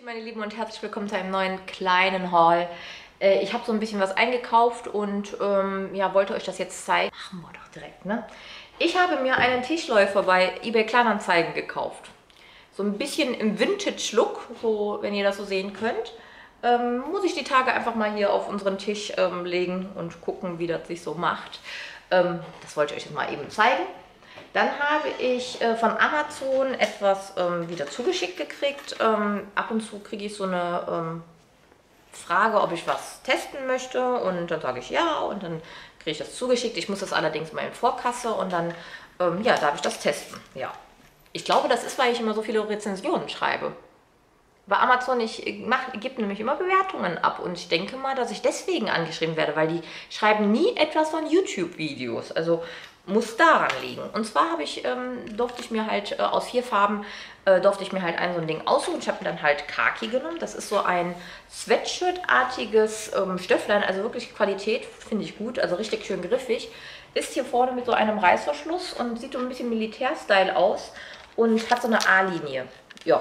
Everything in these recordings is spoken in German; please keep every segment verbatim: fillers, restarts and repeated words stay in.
Meine Lieben, und herzlich willkommen zu einem neuen kleinen Haul. Äh, ich habe so ein bisschen was eingekauft und ähm, ja, wollte euch das jetzt zeigen. Machen wir doch direkt, ne? Ich habe mir einen Tischläufer bei eBay Kleinanzeigen gekauft. So ein bisschen im Vintage-Look, so, wenn ihr das so sehen könnt. Ähm, muss ich die Tage einfach mal hier auf unseren Tisch ähm, legen und gucken, wie das sich so macht. Ähm, das wollte ich euch jetzt mal eben zeigen. Dann habe ich äh, von Amazon etwas ähm, wieder zugeschickt gekriegt. Ähm, ab und zu kriege ich so eine ähm, Frage, ob ich was testen möchte. Und dann sage ich ja und dann kriege ich das zugeschickt. Ich muss das allerdings mal in Vorkasse und dann ähm, ja, darf ich das testen. Ja. Ich glaube, das ist, weil ich immer so viele Rezensionen schreibe. Bei Amazon, ich gebe nämlich immer Bewertungen ab und ich denke mal, dass ich deswegen angeschrieben werde, weil die schreiben nie etwas von YouTube-Videos. Also muss daran liegen. Und zwar habe ich, ähm, durfte ich mir halt äh, aus vier Farben, äh, durfte ich mir halt ein so ein Ding aussuchen. Ich habe mir dann halt Khaki genommen. Das ist so ein Sweatshirt-artiges ähm, Stöfflein, also wirklich Qualität, finde ich gut, also richtig schön griffig. Ist hier vorne mit so einem Reißverschluss und sieht so ein bisschen Militär-Style aus und hat so eine A-Linie. Ja.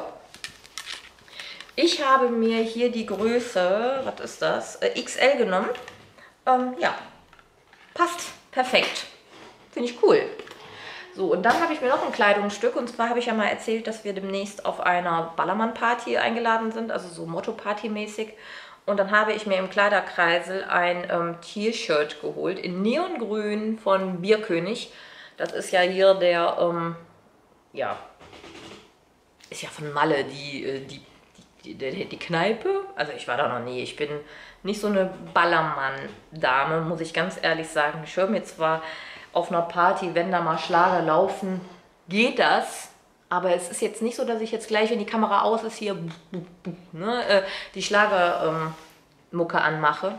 Ich habe mir hier die Größe, was ist das, äh, X L genommen. Ähm, ja, passt perfekt. Finde ich cool. So, und dann habe ich mir noch ein Kleidungsstück. Und zwar habe ich ja mal erzählt, dass wir demnächst auf einer Ballermann-Party eingeladen sind. Also so Motto-Party-mäßig. Und dann habe ich mir im Kleiderkreisel ein ähm, T-Shirt geholt. In Neongrün von Bierkönig. Das ist ja hier der, ähm, ja, ist ja von Malle, die, die, die, die, die Kneipe. Also ich war da noch nie. Ich bin nicht so eine Ballermann-Dame, muss ich ganz ehrlich sagen. Ich höre mir zwar auf einer Party, wenn da mal Schlager laufen, geht das. Aber es ist jetzt nicht so, dass ich jetzt gleich, wenn die Kamera aus ist, hier ne, äh, die Schlagermucke ähm, anmache.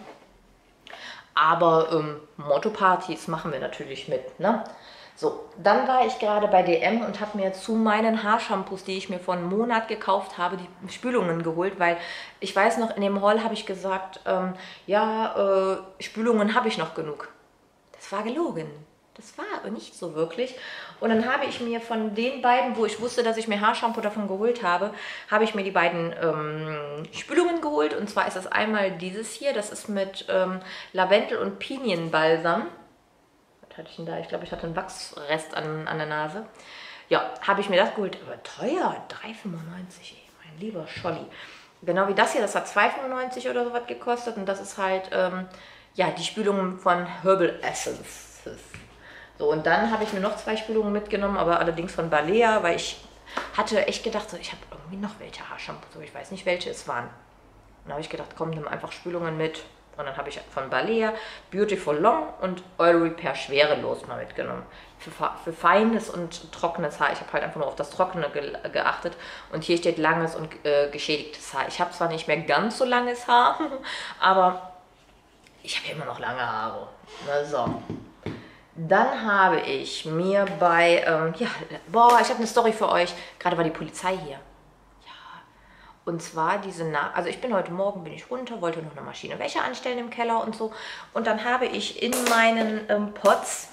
Aber ähm, Motto-Partys machen wir natürlich mit. Ne? So, dann war ich gerade bei D M und habe mir zu meinen Haarshampoos, die ich mir vor einem Monat gekauft habe, die Spülungen geholt, weil ich weiß noch, in dem Haul habe ich gesagt, ähm, ja, äh, Spülungen habe ich noch genug. Das war gelogen. Das war aber nicht so wirklich. Und dann habe ich mir von den beiden, wo ich wusste, dass ich mir Haarshampoo davon geholt habe, habe ich mir die beiden ähm, Spülungen geholt. Und zwar ist das einmal dieses hier, das ist mit ähm, Lavendel und Pinienbalsam. Was hatte ich denn da? Ich glaube, ich hatte einen Wachsrest an, an der Nase. Ja, habe ich mir das geholt. Aber teuer, drei fünfundneunzig, mein lieber Scholli. Genau wie das hier, das hat zwei fünfundneunzig oder so was gekostet. Und das ist halt, ähm, ja, die Spülung von Herbal Essence. So, und dann habe ich mir noch zwei Spülungen mitgenommen, aber allerdings von Balea, weil ich hatte echt gedacht, so, ich habe irgendwie noch welche Haarshampoos, aber ich weiß nicht, welche es waren. Und dann habe ich gedacht, komm, nimm einfach Spülungen mit. Und dann habe ich von Balea Beautiful Long und Oil Repair Schwerelos mal mitgenommen. Für, für feines und trockenes Haar. Ich habe halt einfach nur auf das Trockene ge geachtet. Und hier steht langes und äh, geschädigtes Haar. Ich habe zwar nicht mehr ganz so langes Haar, aber ich habe ja immer noch lange Haare. Na so. Dann habe ich mir bei, ähm, ja, boah, ich habe eine Story für euch. Gerade war die Polizei hier. Ja, und zwar diese, Na also ich bin heute Morgen, bin ich runter, wollte noch eine Maschine Wäsche anstellen im Keller und so. Und dann habe ich in meinen ähm, Pots,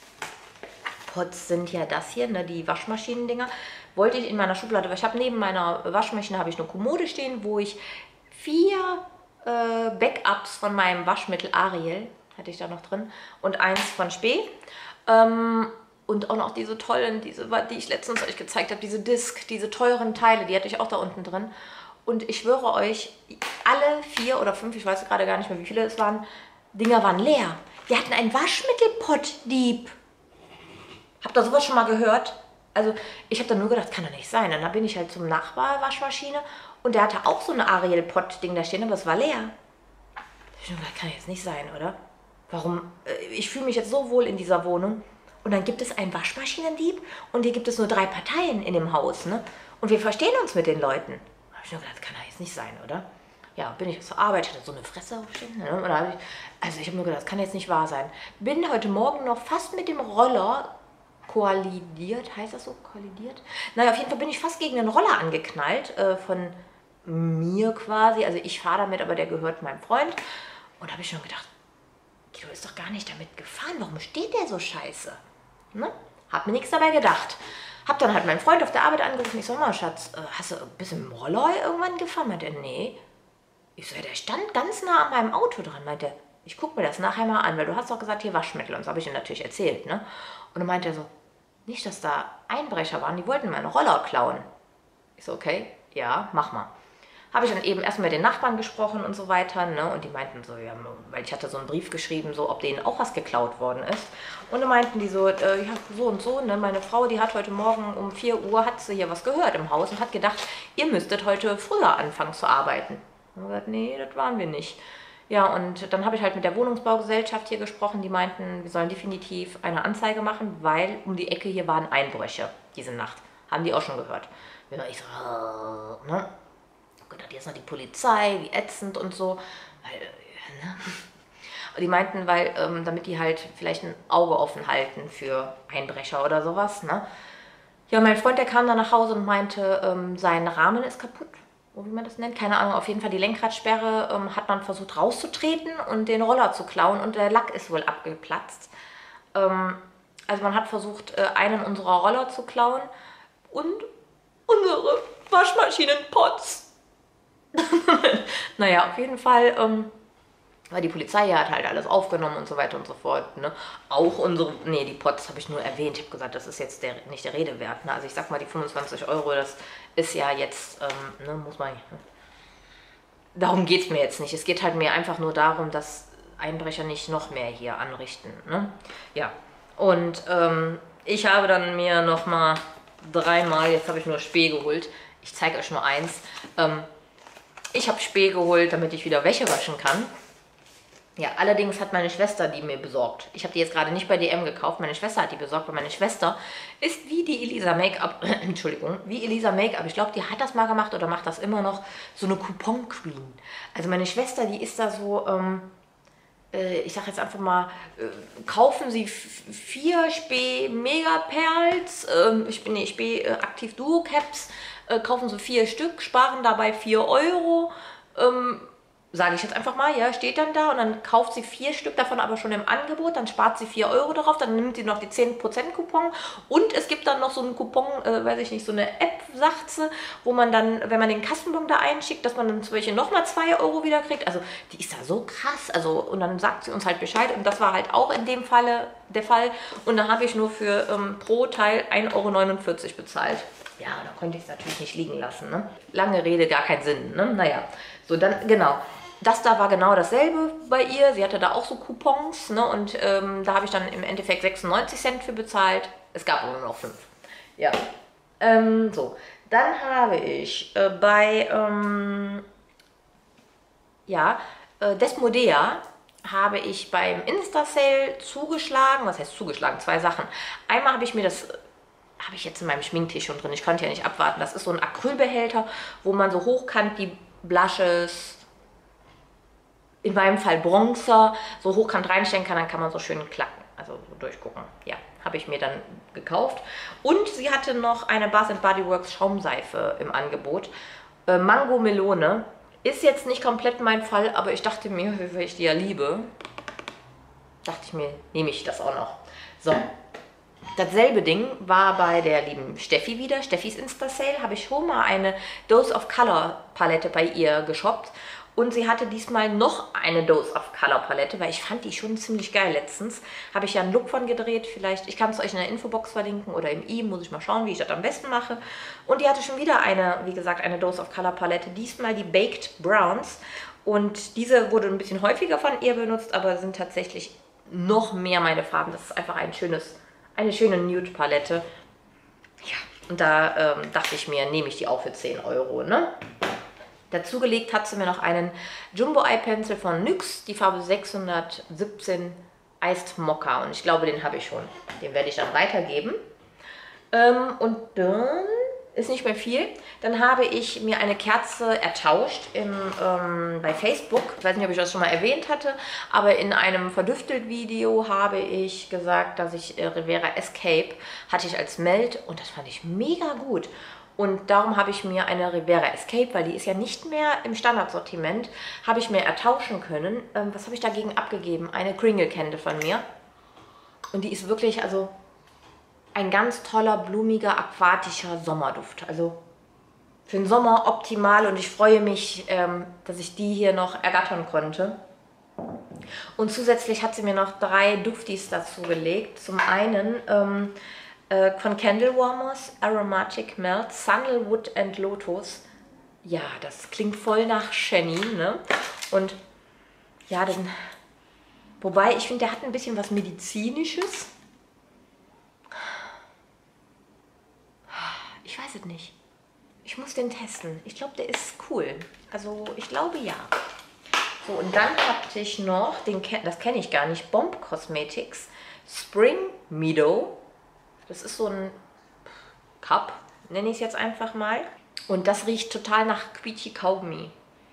Pots sind ja das hier, ne, die Waschmaschinendinger, wollte ich in meiner Schublade, weil ich habe neben meiner Waschmaschine habe ich eine Kommode stehen, wo ich vier äh, Backups von meinem Waschmittel Ariel hatte ich da noch drin und eins von Spee ähm, und auch noch diese tollen, diese, die ich letztens euch gezeigt habe, diese Disc, diese teuren Teile, die hatte ich auch da unten drin. Und ich schwöre euch, alle vier oder fünf, ich weiß gerade gar nicht mehr, wie viele es waren, Dinger waren leer. Die hatten einen Waschmittelpott-Dieb. Habt ihr sowas schon mal gehört? Also ich habe dann nur gedacht, kann doch nicht sein. Dann bin ich halt zum Nachbar-Waschmaschine und der hatte auch so eine Ariel-Pott-Ding da stehen, aber es war leer. Ich habe gedacht, kann jetzt nicht sein, oder? Warum? Ich fühle mich jetzt so wohl in dieser Wohnung. Und dann gibt es einen Waschmaschinendieb und hier gibt es nur drei Parteien in dem Haus, ne? Und wir verstehen uns mit den Leuten. Da habe ich nur gedacht, kann doch jetzt nicht sein, oder? Ja, bin ich zur Arbeit, hatte so eine Fresse aufstehen. Ne? Und da hab ich, also ich habe nur gedacht, das kann jetzt nicht wahr sein. Bin heute Morgen noch fast mit dem Roller kollidiert, heißt das so? Kollidiert? Naja, auf jeden Fall bin ich fast gegen den Roller angeknallt, äh, von mir quasi. Also ich fahre damit, aber der gehört meinem Freund. Und da habe ich schon gedacht, Guido ist doch gar nicht damit gefahren. Warum steht der so scheiße? Ne? Hab mir nichts dabei gedacht. Hab dann halt meinen Freund auf der Arbeit angerufen. Ich so, mal, Schatz, äh, hast du ein bisschen mit dem Roller irgendwann gefahren? Meinte er, nee. Ich so, ja, der stand ganz nah an meinem Auto dran. Meinte er, ich guck mir das nachher mal an, weil du hast doch gesagt, hier Waschmittel. Und das habe ich ihm natürlich erzählt, ne? Und dann meinte er so, nicht, dass da Einbrecher waren, die wollten meinen Roller klauen. Ich so, okay, ja, mach mal. Habe ich dann eben erstmal mit den Nachbarn gesprochen und so weiter, ne? Und die meinten so, ja, weil ich hatte so einen Brief geschrieben, so, ob denen auch was geklaut worden ist. Und dann meinten die so, äh, ja, so und so, ne? Meine Frau, die hat heute Morgen um vier Uhr, hat sie hier was gehört im Haus und hat gedacht, ihr müsstet heute früher anfangen zu arbeiten. Und ich gesagt, nee, das waren wir nicht. Ja, und dann habe ich halt mit der Wohnungsbaugesellschaft hier gesprochen, die meinten, wir sollen definitiv eine Anzeige machen, weil um die Ecke hier waren Einbrüche diese Nacht. Haben die auch schon gehört. Ich so, äh, ne? Gedacht, jetzt noch die Polizei, wie ätzend und so. Weil, ne? Und die meinten, weil, ähm, damit die halt vielleicht ein Auge offen halten für Einbrecher oder sowas, ne? Ja, mein Freund, der kam dann nach Hause und meinte, ähm, sein Rahmen ist kaputt, oder wie man das nennt, keine Ahnung, auf jeden Fall die Lenkradsperre ähm, hat man versucht rauszutreten und den Roller zu klauen und der Lack ist wohl abgeplatzt. Ähm, also man hat versucht, äh, einen unserer Roller zu klauen und unsere Waschmaschinenpots. Naja, auf jeden Fall, ähm, weil die Polizei ja hat halt alles aufgenommen und so weiter und so fort. Ne? Auch unsere, nee, die Pots habe ich nur erwähnt. Ich habe gesagt, das ist jetzt der, nicht der Rede wert. Ne? Also ich sag mal, die fünfundzwanzig Euro, das ist ja jetzt, ähm, ne, muss man, ne? Darum geht es mir jetzt nicht. Es geht halt mir einfach nur darum, dass Einbrecher nicht noch mehr hier anrichten. Ne? Ja, und ähm, ich habe dann mir nochmal dreimal, jetzt habe ich nur Spee geholt. Ich zeige euch nur eins. Ähm, Ich habe Spee geholt, damit ich wieder Wäsche waschen kann. Ja, allerdings hat meine Schwester die mir besorgt. Ich habe die jetzt gerade nicht bei D M gekauft. Meine Schwester hat die besorgt, weil meine Schwester ist wie die Elisa Make-up, Entschuldigung, wie Elisa Make-up. Ich glaube, die hat das mal gemacht oder macht das immer noch. So eine Coupon-Queen. Also meine Schwester, die ist da so, ähm, äh, ich sage jetzt einfach mal, äh, kaufen Sie vier Spee Mega-Perls, ähm, ich bin nee, Spee äh, Aktiv Duo Caps, äh, kaufen Sie vier Stück, sparen dabei vier Euro, ähm, sage ich jetzt einfach mal, ja, steht dann da und dann kauft sie vier Stück davon aber schon im Angebot, dann spart sie vier Euro darauf, dann nimmt sie noch die zehn Prozent Coupon und es gibt dann noch so einen Coupon, äh, weiß ich nicht, so eine App, sagt sie, wo man dann, wenn man den Kassenbon da einschickt, dass man dann zum Beispiel nochmal zwei Euro wieder kriegt, also die ist da so krass, also und dann sagt sie uns halt Bescheid und das war halt auch in dem Falle der Fall und dann habe ich nur für ähm, pro Teil ein Euro neunundvierzig bezahlt. Ja, da konnte ich es natürlich nicht liegen lassen, ne? Lange Rede, gar keinen Sinn, ne? Naja, so dann, genau. Das da war genau dasselbe bei ihr. Sie hatte da auch so Coupons, ne? Und ähm, da habe ich dann im Endeffekt sechsundneunzig Cent für bezahlt. Es gab aber nur noch fünf. Ja. Ähm, so. Dann habe ich äh, bei ähm, ja, äh, Desmodea habe ich beim Insta-Sale zugeschlagen. Was heißt zugeschlagen? Zwei Sachen. Einmal habe ich mir das habe ich jetzt in meinem Schminktisch schon drin. Ich konnte ja nicht abwarten. Das ist so ein Acrylbehälter, wo man so hochkant die Blushes, in meinem Fall Bronzer, so hochkant reinstellen kann, dann kann man so schön klacken, also so durchgucken. Ja, habe ich mir dann gekauft. Und sie hatte noch eine Bath and Body Works Schaumseife im Angebot. Äh, Mango Melone. Ist jetzt nicht komplett mein Fall, aber ich dachte mir, weil ich die ja liebe, dachte ich mir, nehme ich das auch noch. So. Dasselbe Ding war bei der lieben Steffi wieder. Steffis Insta-Sale habe ich schon mal eine Dose of Color Palette bei ihr geshoppt. Und sie hatte diesmal noch eine Dose of Color Palette, weil ich fand die schon ziemlich geil letztens. Habe ich ja einen Look von gedreht. Vielleicht, ich kann es euch in der Infobox verlinken oder im i, muss ich mal schauen, wie ich das am besten mache. Und die hatte schon wieder eine, wie gesagt, eine Dose of Color Palette. Diesmal die Baked Browns. Und diese wurde ein bisschen häufiger von ihr benutzt, aber sind tatsächlich noch mehr meine Farben. Das ist einfach ein schönes... Eine schöne Nude-Palette. Ja, und da ähm, dachte ich mir, nehme ich die auch für zehn Euro, ne? Dazugelegt hat sie mir noch einen Jumbo Eye Pencil von N Y X, die Farbe sechshundertsiebzehn Iced Mocha. Und ich glaube, den habe ich schon. Den werde ich dann weitergeben. Ähm, und dann ist nicht mehr viel. Dann habe ich mir eine Kerze ertauscht im, ähm, bei Facebook. Ich weiß nicht, ob ich das schon mal erwähnt hatte, aber in einem Verdüftelt-Video habe ich gesagt, dass ich äh, Rivera Escape hatte ich als Meld und das fand ich mega gut. Und darum habe ich mir eine Rivera Escape, weil die ist ja nicht mehr im Standardsortiment, habe ich mir ertauschen können. Ähm, was habe ich dagegen abgegeben? Eine Kringle Candle von mir. Und die ist wirklich, also... ein ganz toller, blumiger, aquatischer Sommerduft. Also für den Sommer optimal und ich freue mich, ähm, dass ich die hier noch ergattern konnte. Und zusätzlich hat sie mir noch drei Duftis dazu gelegt. Zum einen ähm, äh, von Candle Warmers, Aromatic Melt, Sandalwood and Lotus. Ja, das klingt voll nach Sheni, ne? Und ja, dann, wobei ich finde, der hat ein bisschen was Medizinisches. Ich weiß es nicht. Ich muss den testen. Ich glaube, der ist cool. Also, ich glaube, ja. So, und dann hatte ich noch, den, das kenne ich gar nicht, Bomb Cosmetics Spring Meadow. Das ist so ein Cup, nenne ich es jetzt einfach mal. Und das riecht total nach Quietschy Kaugummi.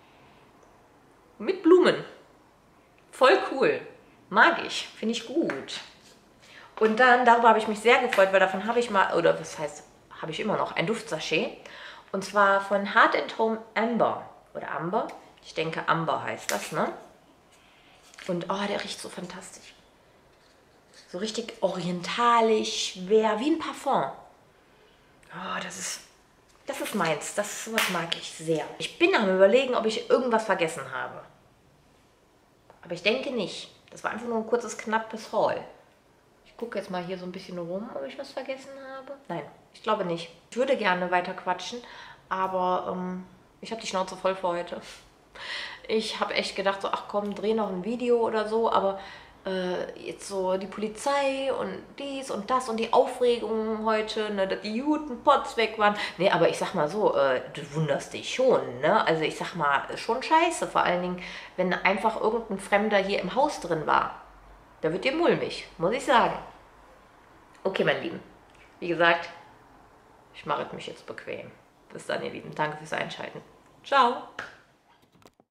Mit Blumen. Voll cool. Mag ich. Finde ich gut. Und dann, darüber habe ich mich sehr gefreut, weil davon habe ich mal, oder was heißt, habe ich immer noch, ein Duftsachet. Und zwar von Heart and Home Amber. Oder Amber. Ich denke, Amber heißt das, ne? Und oh, der riecht so fantastisch. So richtig orientalisch, schwer, wie ein Parfum. Oh, das ist, das ist meins. Das sowas mag ich sehr. Ich bin am Überlegen, ob ich irgendwas vergessen habe. Aber ich denke nicht. Das war einfach nur ein kurzes, knappes Haul. Ich gucke jetzt mal hier so ein bisschen rum, ob ich was vergessen habe. Nein, ich glaube nicht. Ich würde gerne weiter quatschen, aber ähm, ich habe die Schnauze voll für heute. Ich habe echt gedacht, so, ach komm, dreh noch ein Video oder so, aber äh, jetzt so die Polizei und dies und das und die Aufregung heute, ne, dass die Jutenpots weg waren. Nee, aber ich sag mal so, äh, du wunderst dich schon, ne? Also ich sag mal, schon scheiße, vor allen Dingen, wenn einfach irgendein Fremder hier im Haus drin war. Da wird dir mulmig, muss ich sagen. Okay, mein Lieben, wie gesagt, ich mache mich jetzt bequem. Bis dann, ihr Lieben. Danke fürs Einschalten. Ciao.